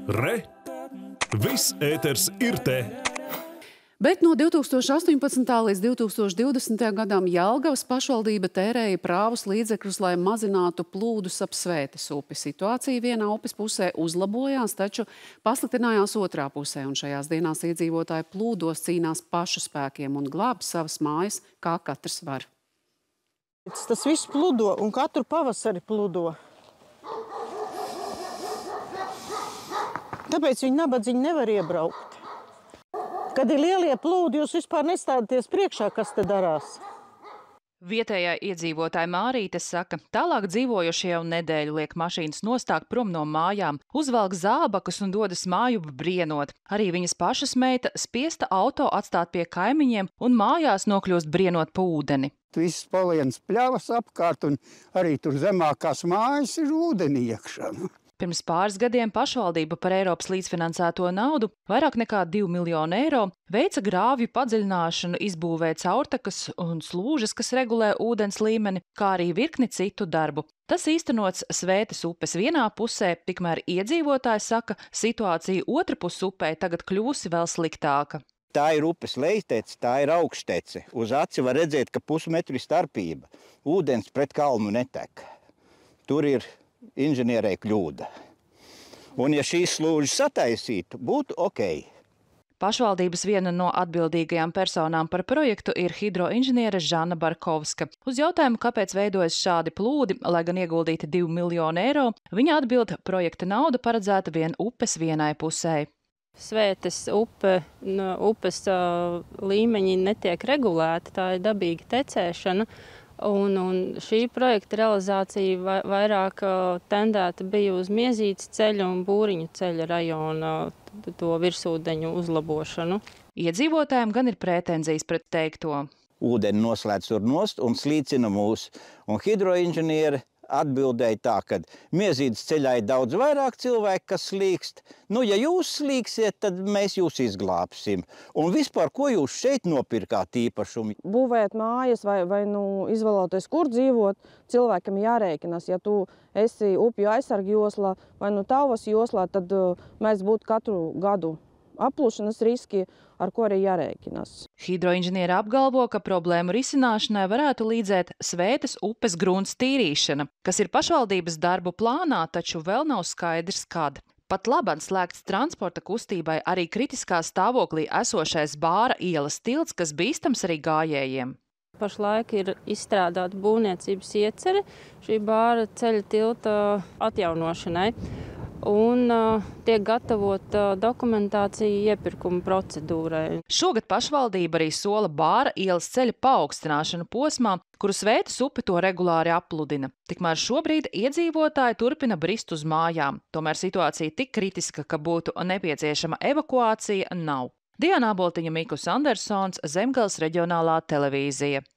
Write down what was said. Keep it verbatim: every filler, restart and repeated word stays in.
Re! Viss ēters ir te! Bet no divi tūkstoši astoņpadsmitā līdz divi tūkstoši divdesmitajam gadam Jelgavas pašvaldība tērēja prāvus līdzekļus, lai mazinātu plūdus ap Svētes upi. Situācija vienā upes pusē uzlabojās, taču pasliktinājās otrā pusē, un šajās dienās iedzīvotāji plūdos cīnās pašu spēkiem un glāb savas mājas, kā katrs var. Tas viss pludo, un katru pavasari pludo. Tāpēc viņi nabadzīgi nevar iebraukt. Kad ir lielie plūdi, jūs vispār nestādaties priekšā, kas te darās. Vietējā iedzīvotāja Mārīte saka, tālāk dzīvojošie jau nedēļu liek mašīnas nostākt prom no mājām, uzvelk zābakus un dodas māju brienot. Arī viņas pašas meita spiesta auto atstāt pie kaimiņiem un mājās nokļūst brienot pa ūdeni. Viss paliens pļavas apkārt un arī tur zemākās mājas ir ūdeni iekšā. Pirms pāris gadiem pašvaldība par Eiropas līdzfinansēto naudu, vairāk nekā divi miljoni eiro, veica grāvju padziļināšanu, izbūvēja caurtakas un slūžas, kas regulē ūdens līmeni, kā arī virkni citu darbu. Tas īstenots Svētes upes vienā pusē, tikmēr iedzīvotāji saka, situācija otrpus upē tagad kļūsi vēl sliktāka. Tā ir upes lejtece, tā ir augštece. Uz aci var redzēt, ka pusmetru ir starpība. Ūdens pret kalnu netek. Tur ir inženierei kļūda. Un ja šīs slūžas sataisītu, būtu ok. Pašvaldības viena no atbildīgajām personām par projektu ir hidroinženiere Žana Barkovska. Uz jautājumu, kāpēc veidojas šādi plūdi, lai gan ieguldīti divi miljoni eiro, viņa atbild, projekta nauda paredzēta vien upes vienai pusē. Svētes upe, upes uh, līmeņi netiek regulēti, tā ir dabīga tecēšana. Un, un šī projekta realizācija vairāk tendēta bija uz Miezītes ceļa un Būriņu ceļa rajona to virsūdeņu uzlabošanu. Iedzīvotājiem gan ir pretenzijas pret teikto. Ūdeni noslēdz tur nost un slīcina mūs. Un hidroinženieri atbildēja tā, ka Miezītes ceļā ir daudz vairāk cilvēku, kas slīkst. Nu, ja jūs slīksiet, tad mēs jūs izglābsim. Un vispār, ko jūs šeit nopirkāt īpašumu? Būvēt mājas vai, vai nu, izvēloties, kur dzīvot, cilvēkam jārēķinās. Ja tu esi upju aizsargu joslā vai nu tavas joslā, tad uh, mēs būtu katru gadu applūšanas riski, ar ko arī jārēķinās. Hidroinženieri apgalvo, ka problēmu risināšanai varētu līdzēt Svētes upes grunts tīrīšana, kas ir pašvaldības darbu plānā, taču vēl nav skaidrs, kad. Pat labam slēgts transporta kustībai arī kritiskā stāvoklī esošais Bāra ielas tilts, kas bīstams arī gājējiem. Pašlaik ir izstrādāta būvniecības iecere šī Bāra ceļa tilta atjaunošanai. Un uh, tiek gatavota uh, dokumentācija iepirkuma procedūrai. Šogad pašvaldība arī sola Bāra ielas ceļa paaugstināšanu posmā, kuru Svētes upe to regulāri apludina. Tikmēr šobrīd iedzīvotāji turpina brist uz mājām. Tomēr situācija tik kritiska, ka būtu nepieciešama evakuācija, nav. Diana Boltiņa, Mikus Andersons, Zemgales reģionālā televīzija.